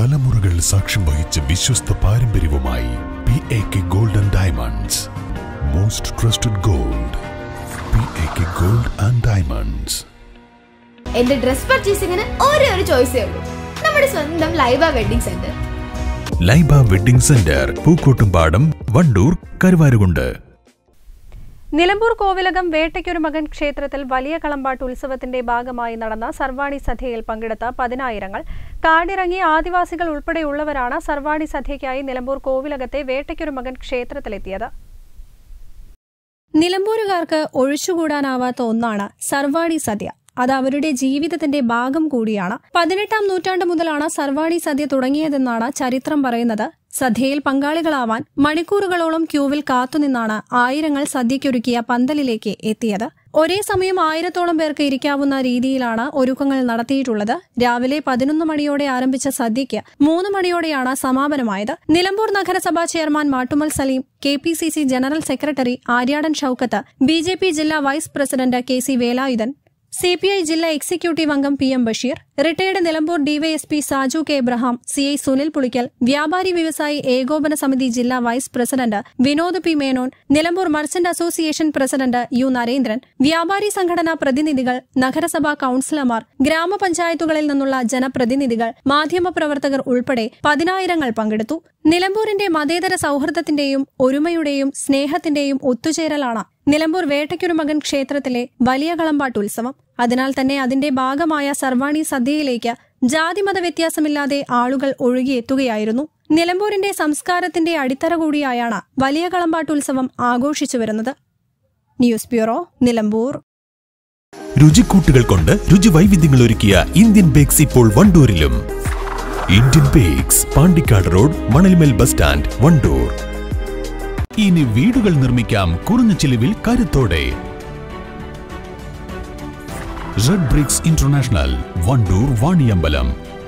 തലമുറകൾ സാക്ഷ്യം വഹിച്ച വിശ്വസ്ത പാരമ്പര്യവുമായി PAK Gold and Diamonds. Most trusted gold. PAK Gold and Diamonds. എന്റെ ഡ്രസ് പർച്ചേസിംഗിന് ഒരേ ഒരു ചോയ്സേ ഉള്ളൂ, നമ്മുടെ സ്വന്തം Laiba wedding centre. Laiba wedding centre, Pookkottumpadam, Wandoor, Karuvarakundu. Nilambur Kovilakam വേട്ടയ്ക്കൊരു മകൻ ക്ഷേത്രത്തിൽ വലിയ കളമ്പാട്ട് ഉത്സവത്തിന്റെ ഭാഗമായി നടന്ന സർവാണി സദ്യയിൽ പങ്കെടുത്ത 10,000 കാടിറങ്ങിയ ആദിവാസികൾ ഉൾപ്പെടെയുള്ളവരാണ് സർവാണി സദ്യയ്ക്കായി നിലമ്പൂർ കോവിലകത്തെ വേട്ടയ്ക്കൊരു മകൻ ക്ഷേത്രത്തിലെത്തിയത്. നിലമ്പൂരുകാർക്ക് ഒഴിച്ചുകൂടാനാവാത്ത ഒന്നാണ് സർവാണി സദ്യ. അത് അവരുടെ ജീവിതത്തിന്റെ ഭാഗം കൂടിയാണ്. 18-ാം നൂറ്റാണ്ട് മുതലാണ് സർവാണി സദ്യ തുടങ്ങിയതെന്നാണ് ചരിത്രം പറയുന്നത്. സദ്യയിൽ പങ്കാളികളാവാൻ മണിക്കൂറുകളോളം ക്യൂവിൽ കാത്തുനിന്നാണ് ആയിരങ്ങൾ സദ്യയ്ക്കൊരുക്കിയ പന്തലിലേക്ക് എത്തിയത്. ഒരേ സമയം 1000-ഓളം പേർക്ക് ഇരിക്കാവുന്ന രീതിയിലാണ് ഒരുക്കങ്ങൾ നടത്തിയിട്ടുള്ളത്. രാവിലെ 11 മണിയോടെ ആരംഭിച്ച സദ്യയ്ക്ക് 3 മണിയോടെയാണ് സമാപനമായത്. നിലമ്പൂർ നഗരസഭാ chairman Mattummal Saleem, KPCC general secretary Aryadan Shoukath, BJP ജില്ലാ vice president KC Velayudhan, CPI ജില്ലാ എക്സിക്യൂട്ടീവ് അംഗം PM Basheer, retired Nilambur DYSP Saju K Abraham, CI Sunil Pulikkal, വ്യാപാരി വ്യവസായി ഏകോപന സമിതി ജില്ലാ vice president Vinod P Menon, Nilambur merchant association president U Narendran, വ്യാപാരി സംഘടനാ പ്രതിനിധികൾ, നഗരസഭാ കൌൺസിലർമാർ, ഗ്രാമപഞ്ചായത്തുകളിൽ നിന്നുള്ള ജനപ്രതിനിധികൾ, മാധ്യമപ്രവർത്തകർ ഉൾപ്പെടെ 10,000 പങ്കെടുത്തു. നിലമ്പൂരിന്റെ മതേതര സൌഹൃദത്തിന്റെയും ഒരുമയുടെയും സ്നേഹത്തിന്റെയും ഒത്തുചേരലാണ് നിലമ്പൂർ വേട്ടയ്ക്കൊരു മകൻ ക്ഷേത്രത്തിലെ വലിയ കളമ്പാട്ട് ഉത്സവം. അതിനാൽ തന്നെ അതിന്റെ ഭാഗമായ സർവാണി സദ്യയിലേക്ക് ജാതിമത വ്യത്യാസമില്ലാതെ ആളുകൾ ഒഴുകിയെത്തുകയായിരുന്നു. നിലമ്പൂരിന്റെ സംസ്കാരത്തിന്റെ അടിത്തറ കൂടിയായാണ് വലിയ കളമ്പാട്ട് ഉത്സവം ആഘോഷിച്ചു വരുന്നത്. News bureau, Nilambur. രുചിക്കൂട്ടുകൾ കൊണ്ട് രുചി വൈവിധ്യങ്ങൾ ഒരുക്കിയ ഇന്ത്യൻ ബേക്സ് ഇപ്പോൾ വണ്ടൂരിലും. Indian bakes, Pandikkad road, Manalmel bus stand, Wandoor. ഇനി വീടുകൾ നിർമ്മിക്കാം കുറഞ്ഞ ചിലവിൽ കരുത്തോടെ. Red bricks international, Wandoor, Vaniyambalam.